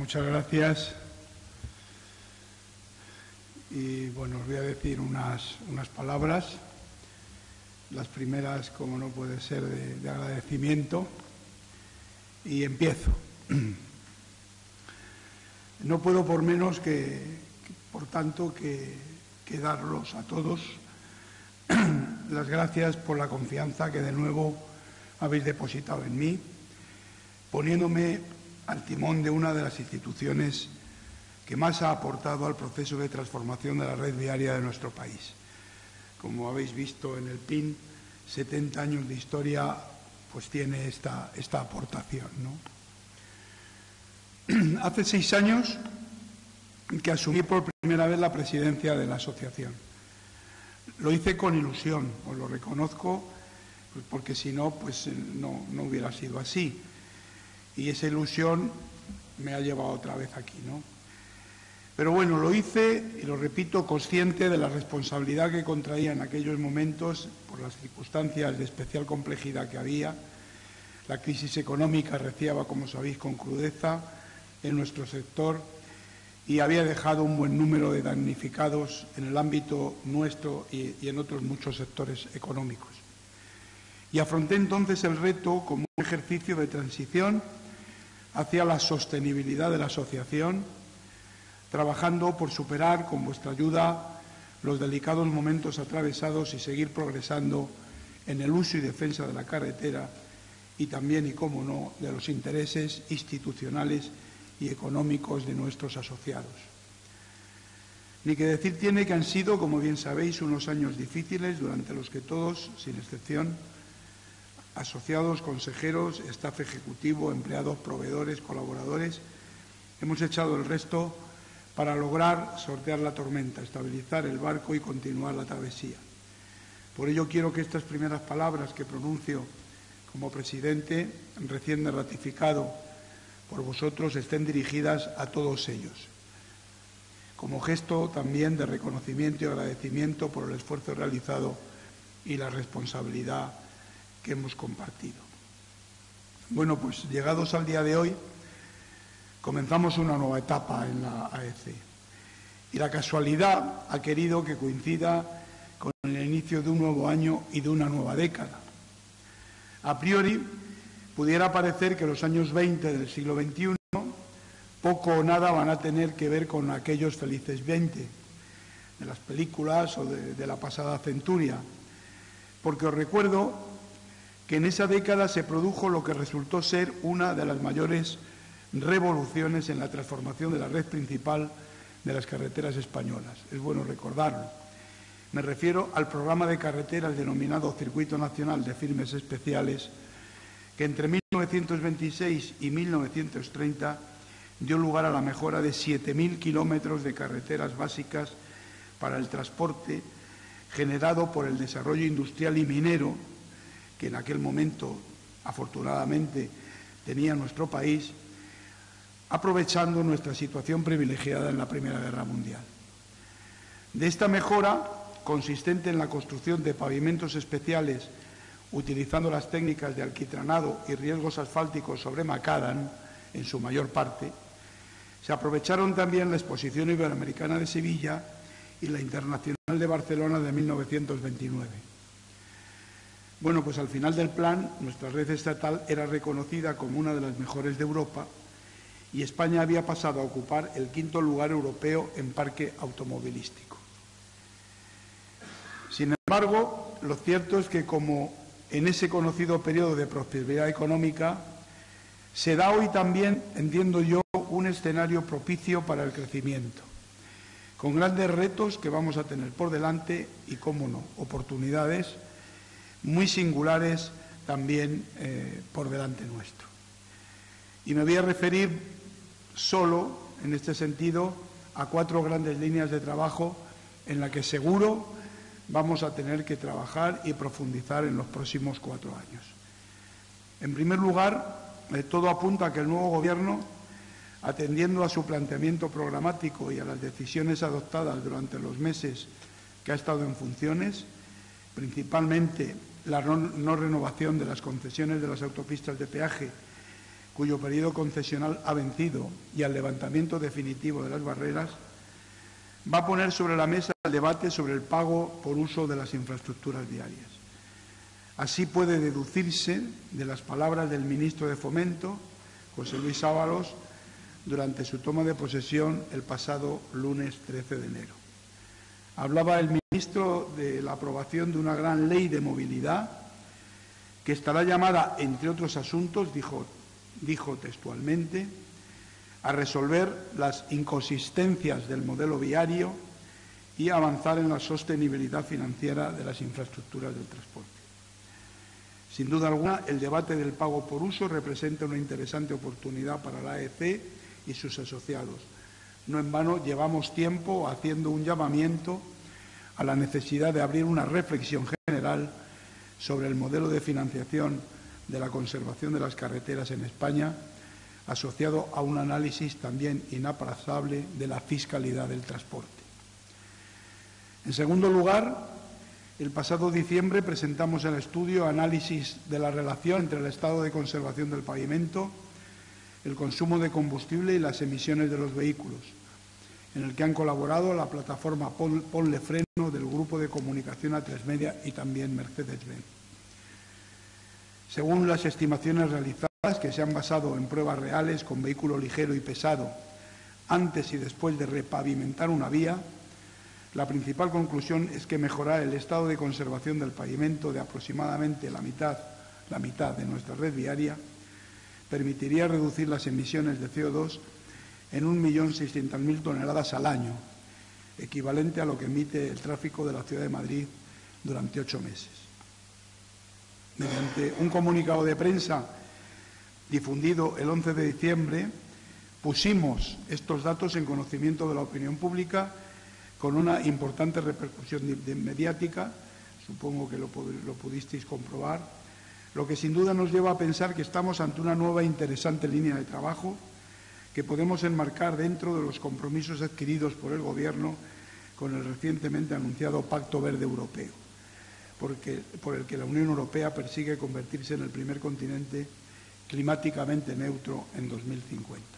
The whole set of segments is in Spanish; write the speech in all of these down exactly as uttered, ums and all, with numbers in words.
muchas gracias. Y bueno, os voy a decir unas, unas palabras. Las primeras, como no puede ser, de, de agradecimiento. Y empiezo. No puedo por menos que, que por tanto, que, que daros a todos las gracias por la confianza que de nuevo habéis depositado en mí, poniéndome al timón de una de las instituciones que más ha aportado al proceso de transformación de la red viaria de nuestro país. Como habéis visto en el P I N, setenta años de historia pues tiene esta, esta aportación, ¿no? Hace seis años que asumí por primera vez la presidencia de la asociación. Lo hice con ilusión, os lo reconozco, pues porque si no, pues no, no hubiera sido así. Y esa ilusión me ha llevado otra vez aquí, ¿no? Pero bueno, lo hice, y lo repito, consciente de la responsabilidad que contraía en aquellos momentos por las circunstancias de especial complejidad que había. La crisis económica reciaba, como sabéis, con crudeza en nuestro sector y había dejado un buen número de damnificados en el ámbito nuestro y, y en otros muchos sectores económicos. Y afronté entonces el reto como un ejercicio de transición hacia la sostenibilidad de la asociación, trabajando por superar, con vuestra ayuda, los delicados momentos atravesados y seguir progresando en el uso y defensa de la carretera y también, y cómo no, de los intereses institucionales y económicos de nuestros asociados. Ni que decir tiene que han sido, como bien sabéis, unos años difíciles durante los que todos, sin excepción, asociados, consejeros, staff ejecutivo, empleados, proveedores, colaboradores, hemos echado el resto para lograr sortear la tormenta, estabilizar el barco y continuar la travesía. Por ello quiero que estas primeras palabras que pronuncio como presidente, recién ratificado por vosotros, estén dirigidas a todos ellos, como gesto también de reconocimiento y agradecimiento por el esfuerzo realizado y la responsabilidad que hemos compartido. Bueno, pues llegados al día de hoy, comenzamos una nueva etapa en la A E C y la casualidad ha querido que coincida con el inicio de un nuevo año y de una nueva década. A priori, pudiera parecer que los años veinte del siglo veintiuno poco o nada van a tener que ver con aquellos felices veinte de las películas o de, de la pasada centuria, porque os recuerdo que en esa década se produjo lo que resultó ser una de las mayores revoluciones en la transformación de la red principal de las carreteras españolas. Es bueno recordarlo. Me refiero al programa de carreteras denominado Circuito Nacional de Firmes Especiales, que entre mil novecientos veintiséis y mil novecientos treinta dio lugar a la mejora de siete mil kilómetros de carreteras básicas para el transporte, generado por el desarrollo industrial y minero que en aquel momento, afortunadamente, tenía nuestro país, aprovechando nuestra situación privilegiada en la Primera Guerra Mundial. De esta mejora, consistente en la construcción de pavimentos especiales utilizando las técnicas de alquitranado y riesgos asfálticos sobre macadam, en su mayor parte, se aprovecharon también la Exposición Iberoamericana de Sevilla y la Internacional de Barcelona de mil novecientos veintinueve. Bueno, pues al final del plan, nuestra red estatal era reconocida como una de las mejores de Europa y España había pasado a ocupar el quinto lugar europeo en parque automovilístico. Sin embargo, lo cierto es que, como en ese conocido periodo de prosperidad económica, se da hoy también, entiendo yo, un escenario propicio para el crecimiento, con grandes retos que vamos a tener por delante y, cómo no, oportunidades muy singulares también eh, por delante nuestro. Y me voy a referir solo, en este sentido, a cuatro grandes líneas de trabajo en las que seguro vamos a tener que trabajar y profundizar en los próximos cuatro años. En primer lugar, eh, todo apunta a que el nuevo Gobierno, atendiendo a su planteamiento programático y a las decisiones adoptadas durante los meses que ha estado en funciones, principalmente la no, no renovación de las concesiones de las autopistas de peaje, cuyo periodo concesional ha vencido, y al levantamiento definitivo de las barreras, va a poner sobre la mesa el debate sobre el pago por uso de las infraestructuras viarias. Así puede deducirse de las palabras del ministro de Fomento, José Luis Ábalos, durante su toma de posesión el pasado lunes trece de enero. Hablaba el ministro de la aprobación de una gran ley de movilidad que estará llamada, entre otros asuntos, dijo, dijo textualmente, a resolver las inconsistencias del modelo viario y a avanzar en la sostenibilidad financiera de las infraestructuras del transporte. Sin duda alguna, el debate del pago por uso representa una interesante oportunidad para la A E C y sus asociados. No en vano llevamos tiempo haciendo un llamamiento a la necesidad de abrir una reflexión general sobre el modelo de financiación de la conservación de las carreteras en España, asociado a un análisis también inaplazable de la fiscalidad del transporte. En segundo lugar, el pasado diciembre presentamos el estudio Análisis de la relación entre el estado de conservación del pavimento, el consumo de combustible y las emisiones de los vehículos, en el que han colaborado la plataforma Ponle Freno del Grupo de Comunicación A tres Media y también Mercedes-Benz. Según las estimaciones realizadas, que se han basado en pruebas reales con vehículo ligero y pesado antes y después de repavimentar una vía, la principal conclusión es que mejorar el estado de conservación del pavimento de aproximadamente la mitad, la mitad de nuestra red viaria permitiría reducir las emisiones de C O dos en un millón seiscientas mil toneladas al año, equivalente a lo que emite el tráfico de la ciudad de Madrid durante ocho meses. Mediante un comunicado de prensa difundido el once de diciembre, pusimos estos datos en conocimiento de la opinión pública con una importante repercusión mediática, supongo que lo, lo pudisteis comprobar, lo que sin duda nos lleva a pensar que estamos ante una nueva e interesante línea de trabajo que podemos enmarcar dentro de los compromisos adquiridos por el Gobierno con el recientemente anunciado Pacto Verde Europeo, porque, por el que la Unión Europea persigue convertirse en el primer continente climáticamente neutro en dos mil cincuenta.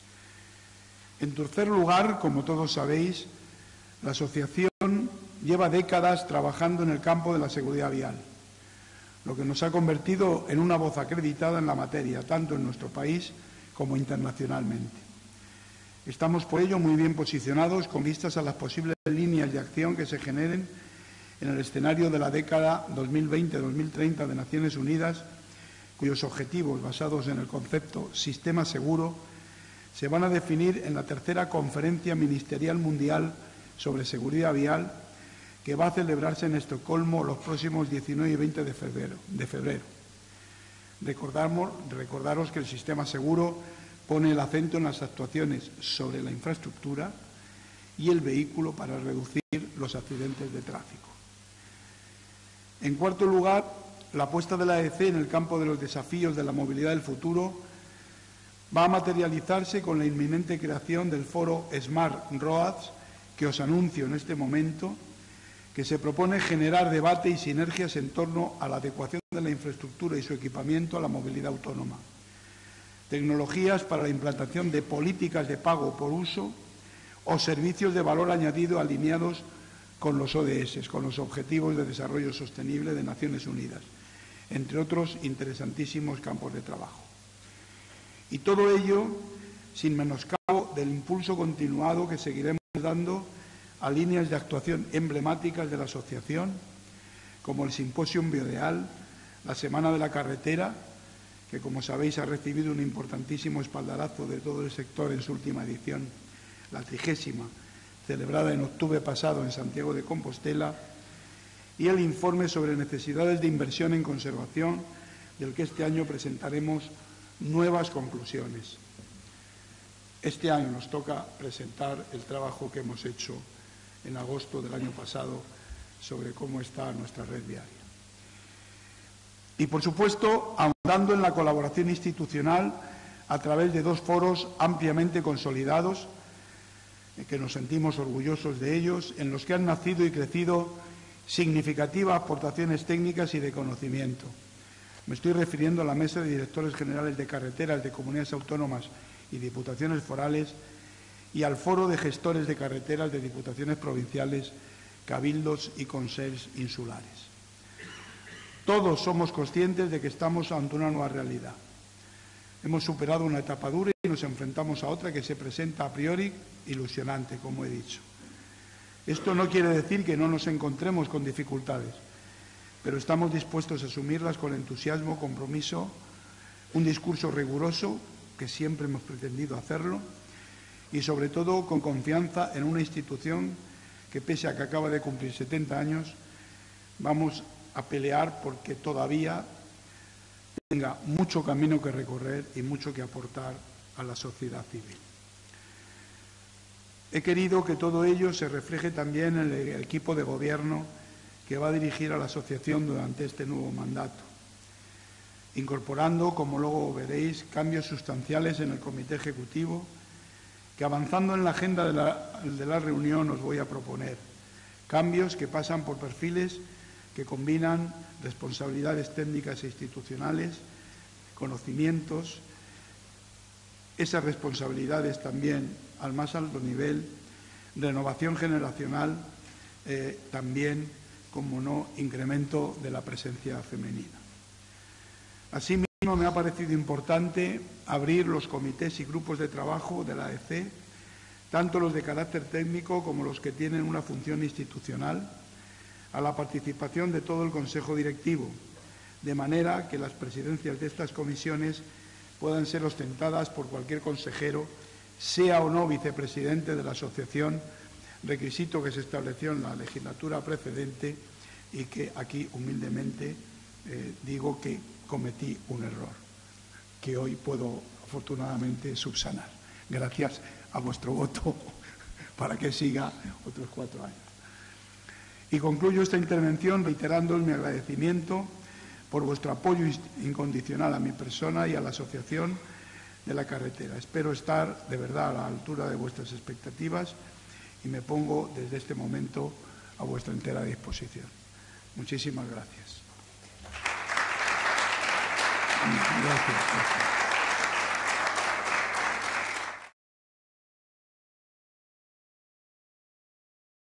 En tercer lugar, como todos sabéis, la asociación lleva décadas trabajando en el campo de la seguridad vial, lo que nos ha convertido en una voz acreditada en la materia, tanto en nuestro país como internacionalmente. Estamos, por ello, muy bien posicionados con vistas a las posibles líneas de acción que se generen en el escenario de la década dos mil veinte dos mil treinta de Naciones Unidas, cuyos objetivos, basados en el concepto Sistema Seguro, se van a definir en la tercera Conferencia Ministerial Mundial sobre Seguridad Vial, que va a celebrarse en Estocolmo los próximos diecinueve y veinte de febrero. De febrero. Recordamos, recordaros que el sistema seguro pone el acento en las actuaciones sobre la infraestructura y el vehículo para reducir los accidentes de tráfico. En cuarto lugar, la apuesta de la A E C en el campo de los desafíos de la movilidad del futuro va a materializarse con la inminente creación del foro Smart Roads, que os anuncio en este momento, que se propone generar debate y sinergias en torno a la adecuación de la infraestructura y su equipamiento a la movilidad autónoma, tecnologías para la implantación de políticas de pago por uso o servicios de valor añadido alineados con los O D S, con los Objetivos de Desarrollo Sostenible de Naciones Unidas, entre otros interesantísimos campos de trabajo. Y todo ello sin menoscabo del impulso continuado que seguiremos dando a líneas de actuación emblemáticas de la asociación, como el Simposium Biodeal, la Semana de la Carretera, que, como sabéis, ha recibido un importantísimo espaldarazo de todo el sector en su última edición, la trigésima, celebrada en octubre pasado en Santiago de Compostela, y el informe sobre necesidades de inversión en conservación, del que este año presentaremos nuevas conclusiones. Este año nos toca presentar el trabajo que hemos hecho en agosto del año pasado sobre cómo está nuestra red viaria. Y, por supuesto, ahondando en la colaboración institucional a través de dos foros ampliamente consolidados, que nos sentimos orgullosos de ellos, en los que han nacido y crecido significativas aportaciones técnicas y de conocimiento. Me estoy refiriendo a la Mesa de Directores Generales de Carreteras de Comunidades Autónomas y Diputaciones Forales y al Foro de Gestores de Carreteras de Diputaciones Provinciales, Cabildos y Consells Insulares. Todos somos conscientes de que estamos ante una nueva realidad. Hemos superado una etapa dura y nos enfrentamos a otra que se presenta a priori ilusionante, como he dicho. Esto no quiere decir que no nos encontremos con dificultades, pero estamos dispuestos a asumirlas con entusiasmo, compromiso, un discurso riguroso, que siempre hemos pretendido hacerlo, y sobre todo con confianza en una institución que, pese a que acaba de cumplir setenta años, vamos a pelear porque todavía tenga mucho camino que recorrer y mucho que aportar a la sociedad civil. He querido que todo ello se refleje también en el equipo de gobierno que va a dirigir a la asociación durante este nuevo mandato, incorporando, como luego veréis, cambios sustanciales en el comité ejecutivo que, avanzando en la agenda de la, de la reunión, os voy a proponer. Cambios que pasan por perfiles que combinan responsabilidades técnicas e institucionales, conocimientos, esas responsabilidades también al más alto nivel, renovación generacional, eh, también, como no, incremento de la presencia femenina. Asimismo, me ha parecido importante abrir los comités y grupos de trabajo de la A E C, tanto los de carácter técnico como los que tienen una función institucional, a la participación de todo el Consejo Directivo, de manera que las presidencias de estas comisiones puedan ser ostentadas por cualquier consejero, sea o no vicepresidente de la asociación, requisito que se estableció en la legislatura precedente y que aquí humildemente eh, digo que cometí un error, que hoy puedo afortunadamente subsanar, gracias a vuestro voto para que siga otros cuatro años. Y concluyo esta intervención reiterando mi agradecimiento por vuestro apoyo incondicional a mi persona y a la Asociación de la Carretera. Espero estar de verdad a la altura de vuestras expectativas y me pongo desde este momento a vuestra entera disposición. Muchísimas gracias. Gracias. gracias.